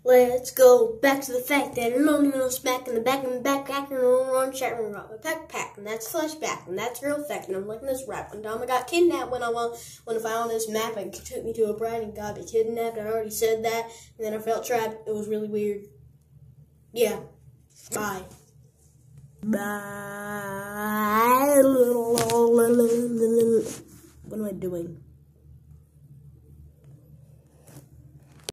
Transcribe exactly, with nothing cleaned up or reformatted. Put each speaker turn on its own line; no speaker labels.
Let's go back to the fact that I don't even know smack in the back and the backpack and on chat room got my backpack, and that's flashback, and that's real fact. And I'm liking this rap. When Dama got kidnapped, when I when I found this map and took me to a bride and got me kidnapped, I already said that, and then I felt trapped. It was really weird. Yeah. Bye. Bye. What am I doing?